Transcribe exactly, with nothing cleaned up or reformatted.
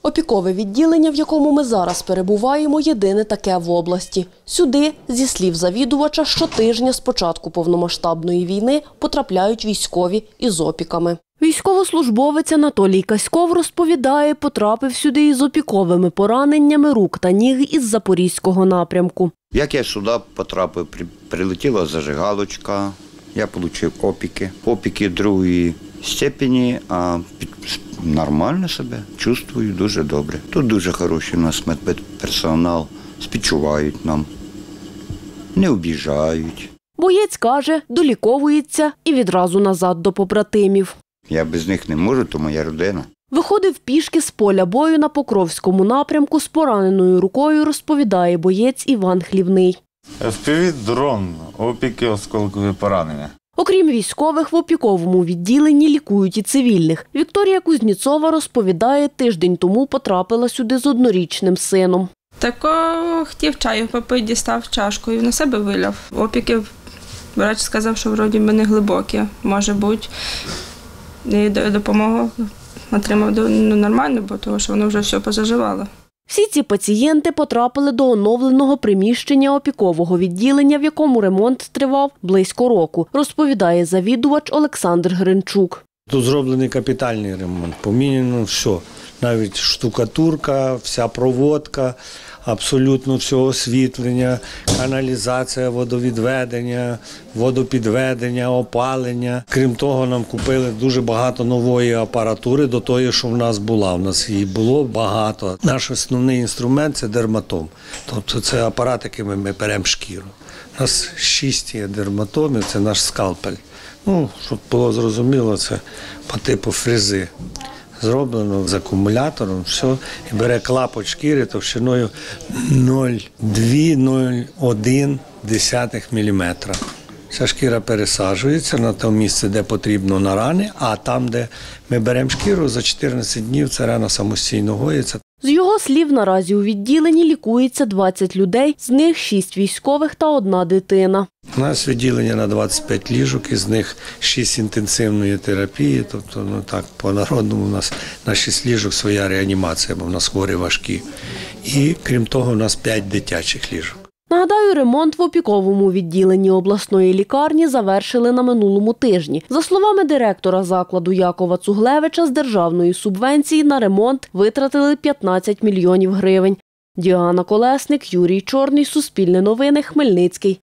Опікове відділення, в якому ми зараз перебуваємо, єдине таке в області. Сюди, зі слів завідувача, щотижня з початку повномасштабної війни потрапляють військові із опіками. Військовослужбовець Анатолій Каськов розповідає, потрапив сюди із опіковими пораненнями рук та ніг із Запорізького напрямку. Як я сюди потрапив, прилетіла зажигалочка, я отримав опіки. Опіки другої степені, а нормально себе чувствую дуже добре. Тут дуже хороший у нас медперсонал, співчувають нам, не обіжають. Боєць каже, доліковується і відразу назад до побратимів. Я без них не можу, то моя родина. Виходив пішки з поля бою на Покровському напрямку з пораненою рукою, розповідає боєць Іван Хлівний. еф пі ві-дрон, опіки, осколкові поранення. Окрім військових, в опіковому відділенні лікують і цивільних. Вікторія Кузніцова розповідає, тиждень тому потрапила сюди з однорічним сином. Тако хотів чаю попити, дістав чашку і на себе виляв. Опіки, врач сказав, що вроді би не глибокі, може бути. І допомогу отримав ну, нормально, бо тому що воно вже все позаживало. Всі ці пацієнти потрапили до оновленого приміщення опікового відділення, в якому ремонт тривав близько року, розповідає завідувач Олександр Гринчук. Тут зроблений капітальний ремонт, поміняно все. Навіть штукатурка, вся проводка, абсолютно все освітлення, каналізація, водовідведення, водопідведення, опалення. Крім того, нам купили дуже багато нової апаратури до тої, що в нас була. У нас її було багато. Наш основний інструмент – це дерматом. Тобто це апарат, яким ми беремо шкіру. У нас шість є дерматомів, це наш скальпель. Ну, щоб було зрозуміло, це по типу фрези. Зроблено з акумулятором, все, і бере клапоть шкіри товщиною нуль цілих дві десятих - нуль цілих одна десята міліметра. Ця шкіра пересаджується на те місце, де потрібно на рани, а там, де ми беремо шкіру, за чотирнадцять днів ця рана самостійно гоїться. З його слів, наразі у відділенні лікується двадцять людей, з них шість військових та одна дитина. У нас відділення на двадцять п'ять ліжок, із них шість інтенсивної терапії, тобто ну так по-народному у нас на шість ліжок своя реанімація, бо в нас хворі важкі. І крім того, у нас п'ять дитячих ліжок. Нагадаю, ремонт в опіковому відділенні обласної лікарні завершили на минулому тижні. За словами директора закладу Якова Цуглевича, з державної субвенції на ремонт витратили п'ятнадцять мільйонів гривень. Діана Колесник, Юрій Чорний, Суспільне новини, Хмельницький.